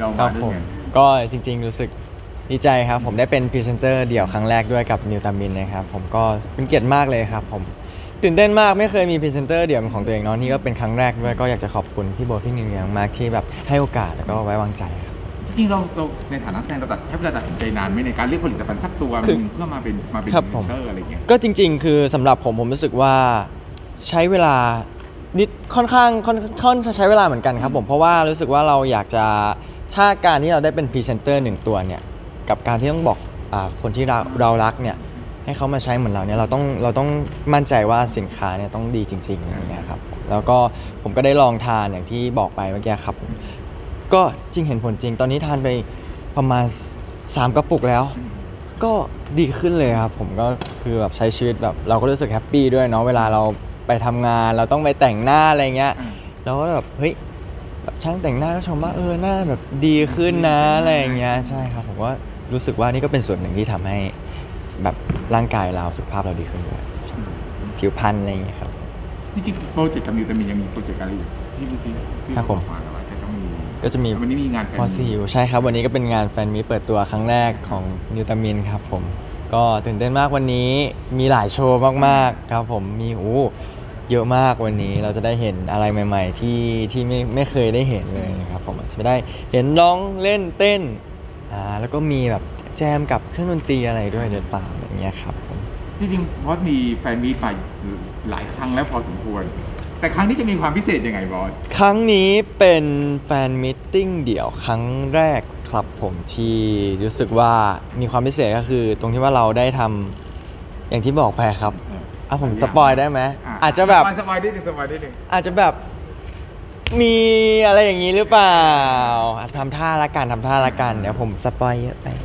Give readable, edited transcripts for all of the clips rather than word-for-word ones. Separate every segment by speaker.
Speaker 1: เรา
Speaker 2: ครั
Speaker 1: มา
Speaker 2: บ
Speaker 1: ด้
Speaker 2: ผ
Speaker 1: วย
Speaker 2: ม
Speaker 1: ไง
Speaker 2: ก็จริงๆรู้สึกดีใจครับผมได้เป็นพรีเซนเตอร์เดี่ยวครั้งแรกด้วยกับนิวตามินนะครับผมก็เป็นเกียรติมากเลยครับผมตื่นเต้นมากไม่เคยมีพรีเซนเตอร์เดี่ยวเป็นของตัวเองเนาะนี่ก็เป็นครั้งแรกด้วยก็อยากจะขอบคุณพี่โบทพี่นิวอย่างมากที่แบบให้โอกาสแล้วก็ไว้วางใจครับ
Speaker 1: จริงๆเราในฐานะแฟนเราใช้เวลาตัดสินใจนานไหมในการเลือกผลิตภัณฑ์สักตัว
Speaker 2: คือ
Speaker 1: เพื่อมาเป็นพรี
Speaker 2: ครับ
Speaker 1: เซ
Speaker 2: ผม
Speaker 1: นเตอร์อะไรเงี้ย
Speaker 2: ก็จริงๆ คือสำหรับผมรู้สึกว่าใช้เวลานิดค่อนข้างใช้เวลาเหมือนกันครับผมเพราะว่ารู้สึกว่าเราอยากจะถ้าการที่เราได้เป็นพรีเซนเตอร์หนึ่งตัวเนี่ยกับการที่ต้องบอกคนที่เรารักเนี่ยให้เขามาใช้เหมือนเราเนี่ยเราต้องมั่นใจว่าสินค้าเนี่ยต้องดีจริงๆอย่างเงี้ยครับแล้วก็ผมก็ได้ลองทานอย่างที่บอกไปเมื่อกี้ครับผมก็จริงเห็นผลจริงตอนนี้ทานไปประมาณ3 กระปุกแล้ว ก็ดีขึ้นเลยครับผมก็คือแบบใช้ชีวิตแบบเราก็รู้สึกแฮปปี้ด้วยเนาะเวลาเราไปทำงานเราต้องไปแต่งหน้าอะไรเงี้ยเราก็แบบเฮ้ยแบบช่างแต่งหน้าก็ชมว่าหน้าแบบดีขึ้นนะอะไรอย่างเงี้ยใช่ครับผมว่ารู้สึกว่านี่ก็เป็นส่วนหนึ่งที่ทำให้แบบร่างกายเราสุขภาพเราดีขึ้นด้วยผิวพรรณอะไรอย่างเงี้ยครับ
Speaker 1: จริงๆโปรเจกต์กับนิวแต่มียังมีโปรเจกต์อะไรอยู่ที่
Speaker 2: ครับผม
Speaker 1: อกว่าจะต้องมี
Speaker 2: ก็จะมี
Speaker 1: วันนี้มีงานแฟน
Speaker 2: พอซีอยู่ใช่ครับวันนี้ก็เป็นงานแฟนมีตเปิดตัวครั้งแรกของนิวตามินครับผมก็ตื่นเต้นมากวันนี้มีหลายโชว์มากๆครับผมมีเยอะมากวันนี้เราจะได้เห็นอะไรใหม่ๆที่ไม่เคยได้เห็นเลยครับผมอาจจะไม่ได้เห็นร้องเล่นเต้นแล้วก็มีแบบแจมกับเครื่องดนตรีอะไรด้วยเดินป่าอย่างเงี้ยครับผม
Speaker 1: จริงๆบอสมีแฟนมีตไปหลายครั้งแล้วพอสมควรแต่ครั้งนี้จะมีความพิเศษยังไงบอส
Speaker 2: ครั้งนี้เป็นแฟนมิทติ้งเดี่ยวครั้งแรกครับผมที่รู้สึกว่ามีความพิเศษก็คือตรงที่ว่าเราได้ทำอย่างที่บอกไปครับผมสปอยได้ไหมอาจจะแบบ
Speaker 1: สปอยนิดนึง
Speaker 2: อาจจะแบบมีอะไรอย่างนี้หรือเปล่าทำท่าละกันเดี๋ยวผมสปอยเยอะไป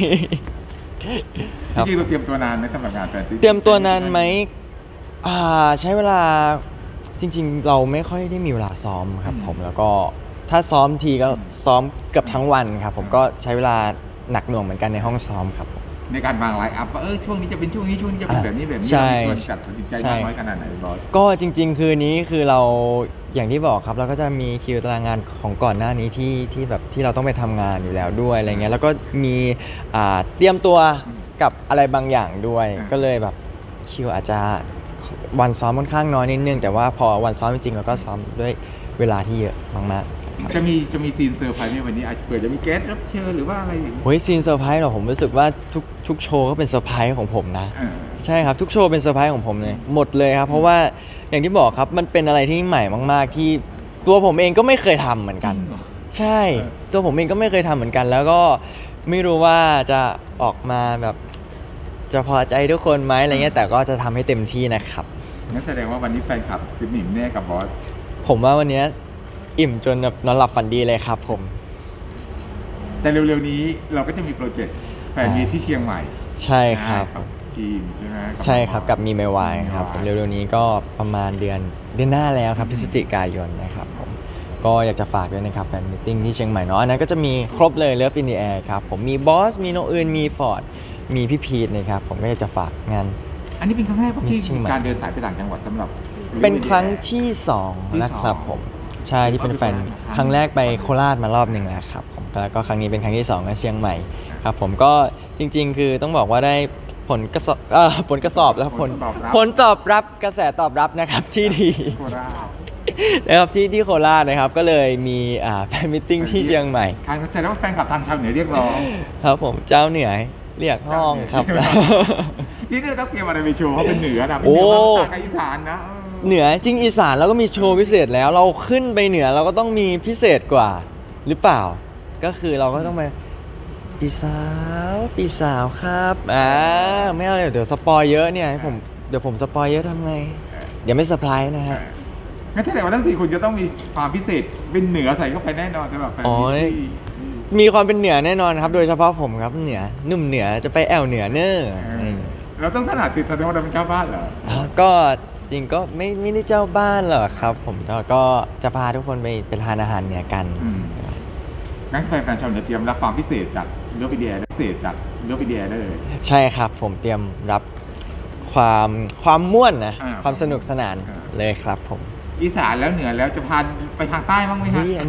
Speaker 1: จริงๆเราเตรียมตัวนานไหมสำหรับงานแฟนมิตติ้ง
Speaker 2: เตรียมตัวนานไหมใช้เวลาจริงๆเราไม่ค่อยได้มีเวลาซ้อมครับผมแล้วก็ถ้าซ้อมทีก็ซ้อมเกือบทั้งวันครับผมก็ใช้เวลาหนักหน่วงเหมือนกันในห้องซ้อมครับผม
Speaker 1: ในการวางไลน์อัพว่าช่วงนี้จะเป็นช่วงนี้จะเป็นแบบนี้
Speaker 2: ใช่
Speaker 1: เราจัดตัดสินใจมากน้อยขนาดไหนบอส
Speaker 2: ก็จริงๆคืนนี้คือเราอย่างที่บอกครับเราก็จะมีคิวตารางงานของก่อนหน้านี้ที่แบบที่เราต้องไปทำงานอยู่แล้วด้วยอะไรเงี้ยแล้วก็มีเตรียมตัวกับอะไรบางอย่างด้วยก็เลยแบบคิวอาจจะวันซ้อมค่อนข้างน้อยนิดนึงแต่ว่าพอวันซ้อมจริงๆเราก็ซ้อมด้วยเวลาที่เยอะมากๆ
Speaker 1: จะมีซีนเซอร์ไพรส์ในวันนี้อาจจะเผื่อจะมีแกสรับเชิญหรือว่าอะไรอย่างเงี้ย
Speaker 2: เฮ้ยซีนเซอร์ไพรส์เหรอผมรู้สึกว่าทุกโชว์ก็เป็นเซอร์ไพรส์ของผมนะใช่ครับทุกโชว์เป็นเซอร์ไพรส์ของผมเลยหมดเลยครับเพราะว่าอย่างที่บอกครับมันเป็นอะไรที่ใหม่มากๆที่ตัวผมเองก็ไม่เคยทำเหมือนกันใช่ตัวผมเองก็ไม่เคยทำเหมือนกันแล้วก็ไม่รู้ว่าจะออกมาแบบจะพอใจทุกคนไหมอะไรเงี้ยแต่ก็จะทำให้เต็มที่นะครับ
Speaker 1: งั้นแสดงว่าวันนี้แฟนคลับติดหนิมแน่กับบอส
Speaker 2: ผมว่าวันนี้อิ่มจนแบบนอนหลับฝันดีเลยครับผม
Speaker 1: แต่เร็วๆนี้เราก็จะมีโปรเจกต์แฟนมีที่เชียงใหม่
Speaker 2: ใช่ครับ
Speaker 1: ทีมใช่ไหม
Speaker 2: ใช่ครับกับมีเมวายครับเร็วๆนี้ก็ประมาณเดือนหน้าแล้วครับพฤศจิกายนนะครับผมก็อยากจะฝากด้วยนะครับแฟนมิทติ้งที่เชียงใหม่เนาะอันนั้นก็จะมีครบเลยเลิฟอินเดียครับผมมีบอสมีโนอื่นมีฟอร์ดมีพี่พีทนะครับผมก็อยากจะฝากงาน
Speaker 1: อันนี้เป็นครั้งแรกที่การเดินสายไปต่างจังหวัดสำหรับ
Speaker 2: เป็นครั้งที่2นะครับผมใช่ที่เป็นแฟนครั้งแรกไปโคราชมารอบหนึ่งแล้วครับผมแล้วก็ครั้งนี้เป็นครั้งที่2ก็เชียงใหม่ครับผมก็จริงๆคือต้องบอกว่าได้ผลกระสอบแล้วผลตอบรับกระแสตอบรับนะครับที่ดีนะครับที่โคราชนะครับก็เลยมีแฟนมิทติ้งที่เชียงใหม่
Speaker 1: แต่แล้วแฟนคลับทางชาวเหนือเรียกร้อง
Speaker 2: ครับผมเจ้าเหนือเรียกห้องครับ
Speaker 1: ที่นี่ต้องเตรียมอะไรไปโชว์เขาเป็นเหนือนะเป็นภาคอีสานนะ
Speaker 2: เหนือจริงอีสานแล้วก็มีโชว์พิเศษแล้วเราขึ้นไปเหนือเราก็ต้องมีพิเศษกว่าหรือเปล่าก็คือเราก็ต้องไปปีสาวครับไม่เอาเลยเดี๋ยวสปอยเยอะเนี่ยเดี๋ยวผมสปอยเยอะทำไงเดี๋ยวไม่เซอร์ไพรส์นะฮะ
Speaker 1: งั้นแสดงว่าทั้ง4คนจะต้องมีความพิเศษเป็นเหนือใส่เข้าไปแน่นอนสำหรับแฟน
Speaker 2: มีความเป็นเหนือแน่นอนครับโดยเฉพาะผมครับเหนือนุ่มเหนือจะไปแอวเหนือเนอ
Speaker 1: เราต้องถนัดติดแสดงว่าเราเป็นเจ้าบ้านเหรอ
Speaker 2: ก็จริงก็ไม่ได้เจ้าบ้านหรอกครับผมก็จะพาทุกคนไปทานอาหารเหนือกัน
Speaker 1: งั้นแฟนชาวเหนือเตรียมรับความพิเศษจากเลือกไปเดียพิเศษจากเลือกไปเดียได้เลย
Speaker 2: ใช่ครับผมเตรียมรับความม่วนนะความสนุกสนานเลยครับผม
Speaker 1: อีสานแล้วเหนือแล้วจะพาไปทางใต้บ้างไหมครับ
Speaker 2: อันนี้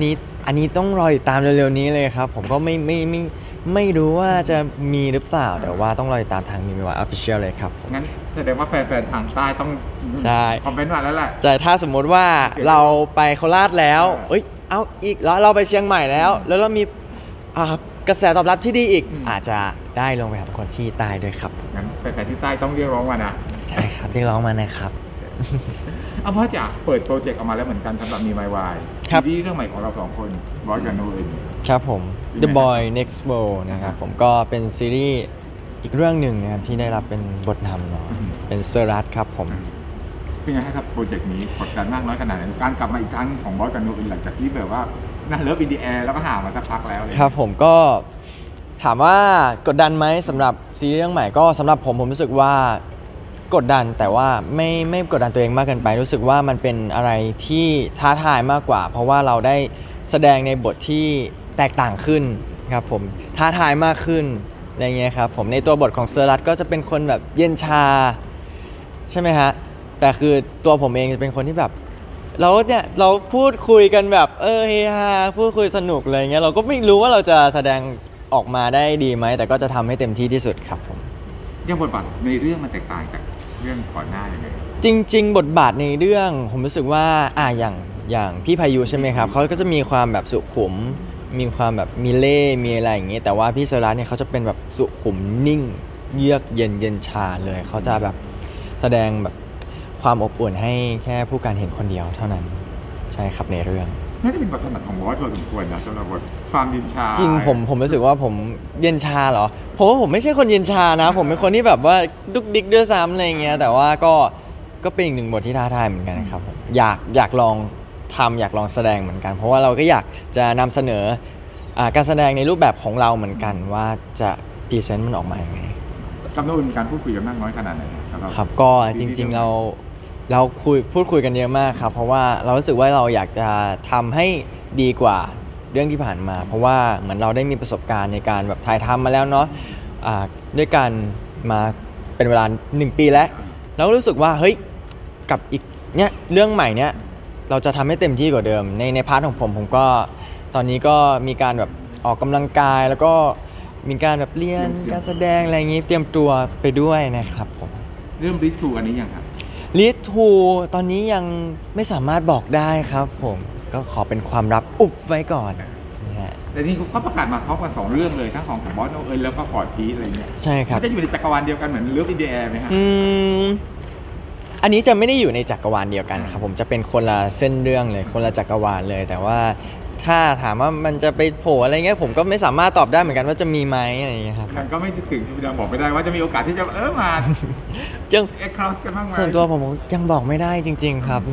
Speaker 2: อันนี้ต้องรอติดตามเร็วๆนี้เลยครับผมก็ไม่รู้ว่าจะมีหรือเปล่าแต่ว่าต้องรอติดตามทางมีว่า Official เลยครับผม
Speaker 1: งั้นแสดงว่าแฟนๆทางใต้ต้อง
Speaker 2: ใช่
Speaker 1: คอมเมนต์มาแล้วแหละ
Speaker 2: แต่ถ้าสมมติว่าเราไปโคราชแล้วเอ้ยเอาอีกแล้วเราไปเชียงใหม่แล้วเรามีกระแสตอบรับที่ดีอีกอาจจะได้ลงไปหาทุกคนที่ใต้ด้วยครับ
Speaker 1: งั้นแฟนๆที่ใต้ต้องเรียกร้องมานะ
Speaker 2: ใช่ครับที่ร้องมานะครับ
Speaker 1: เอาเพราะจะเปิดโปรเจกต์ออกมาแล้วเหมือนกันสำหรับมีไมวาย
Speaker 2: ครับ
Speaker 1: ซีรีส์เรื่องใหม่ของเราสองคนบอสกับโนเอ็น
Speaker 2: ครับผม The
Speaker 1: เป็นไง
Speaker 2: Boy Next World นะครับผมก็เป็นซีรีส์อีกเรื่องหนึ่งนะครับที่ได้รับเป็นบทนำเนาะเป็นเซอร์รัสครับผม
Speaker 1: เป็นไงครับโปรเจกต์นี้กดดันมากน้อยขนาดไหนการกลับมาอีกครั้งของบอสกับโนเอ็นหลังจากที่แบบว่าน่าเลิฟอินดีแอร์แล้วก็ห่างมาสักพักแล้วเลย
Speaker 2: ครับผมก็ถามว่ากดดันไหมสำหรับซีรีส์เรื่องใหม่ก็สำหรับผมรู้สึกว่ากดดันแต่ว่าไม่กดดันตัวเองมากเกินไปรู้สึกว่ามันเป็นอะไรที่ท้าทายมากกว่า เพราะว่าเราได้แสดงในบทที่แตกต่างขึ้นครับผมท้าทายมากขึ้นอะไรเงี้ยครับผมในตัวบทของเซอร์รัตก็จะเป็นคนแบบเย็นชาใช่ไหมฮะแต่คือตัวผมเองจะเป็นคนที่แบบเราพูดคุยกันแบบเฮฮาพูดคุยสนุกอะไรเงี้ยเราก็ไม่รู้ว่าเราจะแสดงออกมาได้ดีไหมแต่ก็จะทำให้เต็มที่ที่สุดครับผม
Speaker 1: ยังบทบาทในเรื่องมันแตกต่างจากเรื่องก่อนหน้ายังไง
Speaker 2: จริงๆ บทบาทในเรื่องผมรู้สึกว่าอย่างพี่พายุใช่ไหมครับเขาก็จะมีความแบบสุขุมมีความแบบมีเล่ห์มีอะไรอย่างงี้แต่ว่าพี่เซอร์รัสเนี่ยเขาจะเป็นแบบสุขุมนิ่งเยือกเย็นชาเลยเขาจะแบบแสดงแบบความอบอุ่นให้แค่ผู้การเห็นคนเดียวเท่านั้นใช่ครับในเรื่อง
Speaker 1: น่าจะเป็นบทถนัดของบอสพอสมควรนะสำหรับบทความดินชา
Speaker 2: จริงผมรู้สึกว่าผมเย็นชาเหรอผมว่าผมไม่ใช่คนเย็นชานะ ผมเป็นคนที่แบบว่าดุกดิกด้วยซ้ำอะไรเงี้ยแต่ว่าก็เป็นอีกหนึ่งบทที่ท้าทายเหมือนกันครับผมอยากลองทำอยากลองแสดงเหมือนกัน เพราะว่าเราก็อยากจะนำเสนอการแสดงในรูปแบบของเราเหมือนกันว่าจะพรีเซนต์มันออกมาอย่างไง
Speaker 1: กำลังมีการพูดคุยกันมากน้อยขนาดไหนสำหรับ
Speaker 2: ครับก็จริงๆเราพูดคุยกันเยอะมากครับเพราะว่าเรารู้สึกว่าเราอยากจะทำให้ดีกว่าเรื่องที่ผ่านมา เพราะว่าเหมือนเราได้มีประสบการณ์ในการแบบถ่ายทำมาแล้วเนาะด้วยกันมาเป็นเวลา1 ปีแล้วเรารู้สึกว่าเฮ้ยกับอีกเนี้ยเรื่องใหม่เนี้ยเราจะทำให้เต็มที่กว่าเดิมในพาร์ทของผมก็ตอนนี้ก็มีการแบบออกกำลังกายแล้วก็มีการแบบเรียนการแสดงอะไรอย่างนี้เตรียมตัวไปด้วยนะครับผม
Speaker 1: เรื่องริทูอันนี้ยังครับ
Speaker 2: ลีดทูตอนนี้ยังไม่สามารถบอกได้ครับผมก็ขอเป็นความลับอุบไว้ก่อนนะฮะ
Speaker 1: แต่นี่เขาประกาศมาพร้อมกัน2เรื่องเลยทั้งของบอสโนเอ็นแล้วก็ฟอร์ดพีซอะไรเงี้ย
Speaker 2: ใช่ครับ
Speaker 1: มันจะอยู่ในจักรวาลเดียวกันเหมือนเลิฟอินดีแอร์ไหมฮะ
Speaker 2: อันนี้จะไม่ได้อยู่ในจักรวาลเดียวกันครับผมจะเป็นคนละเส้นเรื่องเลยคนละจักรวาลเลย แต่ว่าถ้าถามว่ามันจะไปโผล่อะไรเงี้ยผมก็ไม่สามารถตอบได้เหมือนกันว่าจะมีไหมอะไรอย่างเงี้ยครับ
Speaker 1: มันก็ไม่ถึงยังบอกไม่ได้ว่าจะมีโอกาสที่จะมา
Speaker 2: จึง
Speaker 1: เอ็กซ์คลอสกันบ้างไหม
Speaker 2: ส่วนตัวผมยังบอกไม่ได้จริง ๆ ครับ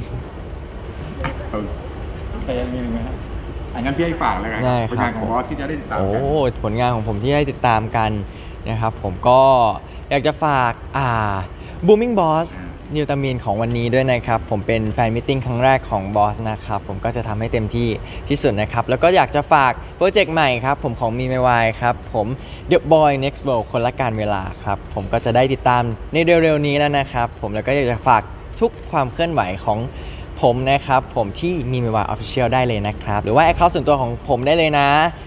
Speaker 1: ใครยังมีหนึ่งไหมฮะงั้นพี่ให้ฝากแล้วกัน
Speaker 2: ได้ครับ
Speaker 1: ผลงานของบอสที่จะได้ติดตาม
Speaker 2: โอ้
Speaker 1: กัน
Speaker 2: ผลงานของผมที่ได้ติดตามกันนะครับผมก็อยากจะฝากBooming Boss นิวตามีนของวันนี้ด้วยนะครับผมเป็นแฟนมิทติ้งครั้งแรกของบอสนะครับผมก็จะทำให้เต็มที่ที่สุดนะครับแล้วก็อยากจะฝากโปรเจกต์ใหม่ครับผมของมีไมวายครับผม The Boy Next World คนละการเวลาครับผมก็จะได้ติดตามในเร็วๆนี้แล้วนะครับผมแล้วก็อยากจะฝากทุกความเคลื่อนไหวของผมนะครับผมที่มีไมวาย Official ได้เลยนะครับหรือว่า Account ส่วนตัวของผมได้เลยนะ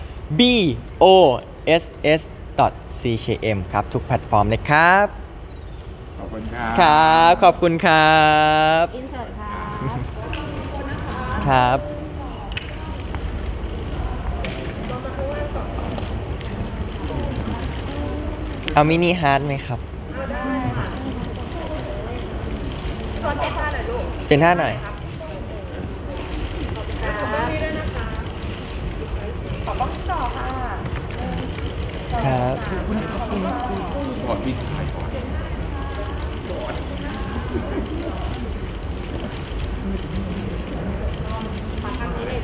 Speaker 2: boss.ckm ครับทุกแพลตฟอร์มเลยครับ
Speaker 1: ขอบคุณครับ
Speaker 2: ครับขอบคุณครับ
Speaker 3: อินเสิร์ตค่ะ
Speaker 2: ครับเอามินิฮาร์ดไหมครับเป็นท่าหน่อย
Speaker 3: ขอบคุณต่อค่ะ
Speaker 2: ครับ
Speaker 1: ก่อนพี่ชายก่อน
Speaker 3: ขอทำนี้เลย